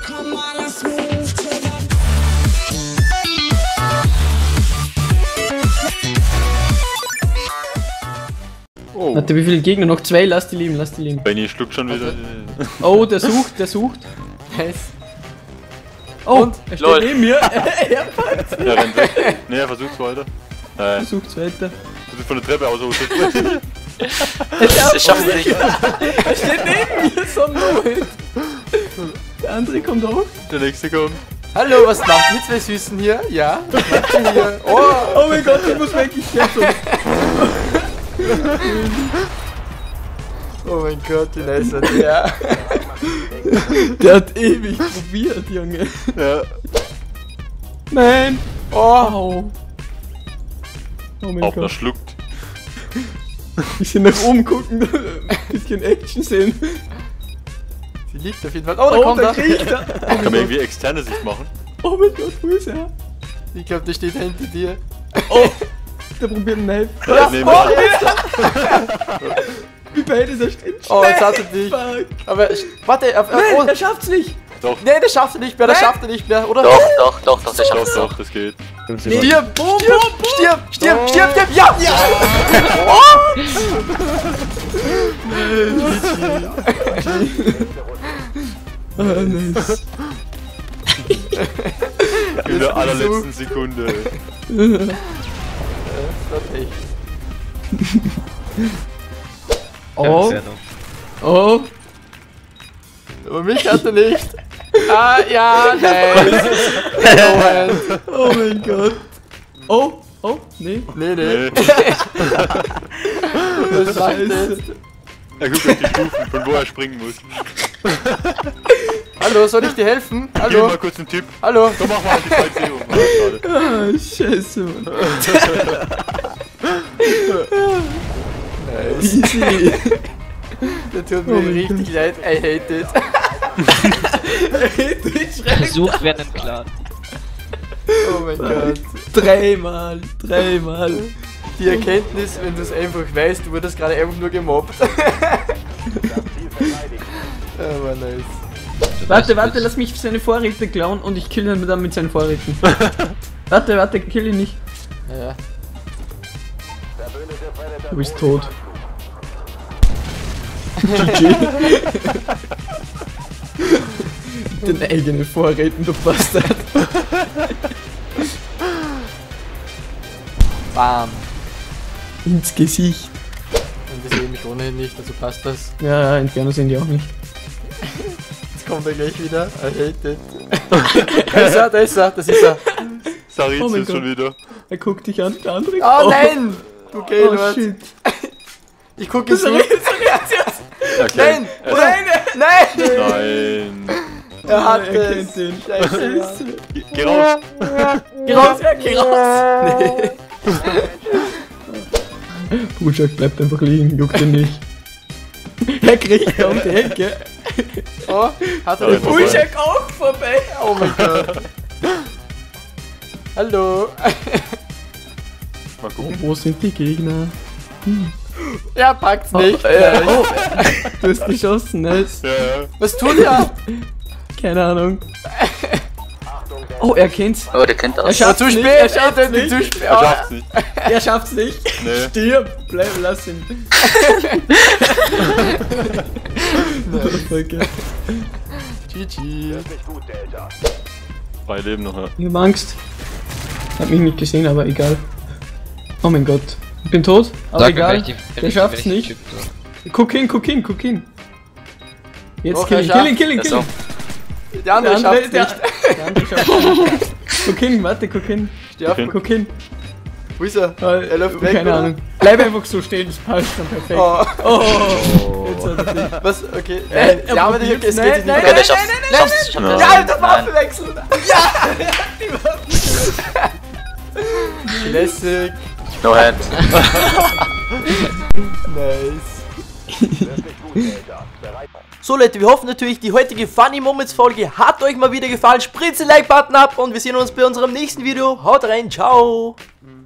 Oh. Warte, wie viele Gegner? Noch 2, lass die lieben, lass die lieben. Benny schluckt schon wieder. Oh, der sucht. Nice. Oh, und? er steht neben mir. Er packt's. Er rennt weg. Ne, er versucht's weiter. Versucht's weiter. Versucht von der Treppe aus. Er schafft es nicht. Er steht neben mir, so ein Der andere kommt auch. Der nächste kommt. Hallo, was macht ihr zwei Süßen hier? Ja? Was macht ihr hier? Oh mein Gott, ich muss weg, ich sterb so. Oh mein Gott, wie nice war der. Der hat ewig probiert, Junge. Ja. Nein. Oh. Oh mein Hauptner Gott. schluckt. Bisschen nach oben gucken, bisschen Action sehen. Sie liegt auf jeden Fall. Oh, da kommt er. kriegt er. Kann man irgendwie externe Sicht machen? Oh mein Gott, wo ist er? Ich glaube, der steht hinter dir. Oh, der probiert einen Knife. Ja, nee, oh, Wie beide da stehen. Oh, jetzt hat er dich. Fuck. Aber, warte, Nein, er schafft's nicht. Doch. Nee, das schafft er nicht mehr, das schafft er nicht mehr, oder? Doch, der schafft Doch, es. doch, das geht. Stirb! Stirb! Ja! Oh, nice. In der allerletzten Sekunde. Das war echt. Oh. Oh. Aber mich hat er nicht. Ah, ja, nein. Oh mein Gott. Oh. Oh, nee. Nee. Nee. Was macht er jetzt? Er guckt auf die Stufen, von wo er springen muss. Hallo, soll ich dir helfen? Gib mir Hallo? mal kurz einen Tipp. Hallo? Komm, mach mal halt die Fallsehung. Ah, schade. Ah, scheiße, Mann. Easy. Der tut mir richtig leid. I hate it. Versucht werden klar. Oh mein Gott. Dreimal. Die Erkenntnis, wenn du es einfach weißt, du wurdest gerade einfach nur gemobbt. Aber nice. Warte, lass mich seine Vorräte klauen und ich kill ihn dann mit seinen Vorräten. Warte, kill ihn nicht. Ja. Du bist tot. GG. Den eigenen Vorräten, du Bastard. Bam. Ins Gesicht. Und das sehe mich ohnehin nicht, also passt das. Ja, Inferno sehen die auch nicht. Jetzt kommt er gleich wieder. I hate it. Da ist er, das ist er. Saritz Oh mein ist Gott. schon wieder. Er guckt dich an, der andere. Oh nein! Du Gaylord. shit. Ich gucke ihn zu. Okay. Nein! Nein! Nein. Er hat Er es. kennt den. Scheiße. Geh raus. Geh raus! Buschak bleibt einfach liegen, juckt ihn nicht. Er kriegt um die Ecke. Oh, hat er Ja, den vorbei. Buschak auch vorbei. Oh mein Gott. Hallo. Mal gucken. Wo sind die Gegner? Er packt's nicht. Oh, du hast geschossen, nice. Ja. Was tut er? Keine Ahnung. Oh, er kennt's. Oh, der kennt Er das. schafft's Zu nicht, spät. er schafft's nicht. Zu spät. Er schafft's nicht. Er schafft's nicht. Nee. Stirb, bleib, lass ihn. Okay. GG. 3 Leben noch, ja. Ich hab Angst. Hab mich nicht gesehen, aber egal. Oh mein Gott. Ich bin tot, aber egal. Der schafft's nicht. Guck hin. Jetzt Doch, kill er ihn, schafft. kill ihn. Der andere schafft's nicht. Der andere schafft's nicht. Guck hin, warte, guck hin. Sterb. Okay. Guck hin. Wo ist er? Er läuft weg, Keine oder? Ahnung. Bleib einfach so stehen, das passt dann perfekt. Oh. Oh. Jetzt hat er dich. Was? Okay. Er Ja, aber es probiert's. geht sich nicht. Okay, der schafft es. Ja, das Waffe wechseln! Ja! Classic. No hand. Nice. So Leute, wir hoffen natürlich, die heutige Funny Moments Folge hat euch mal wieder gefallen. Spritzt den Like-Button ab und wir sehen uns bei unserem nächsten Video. Haut rein, ciao!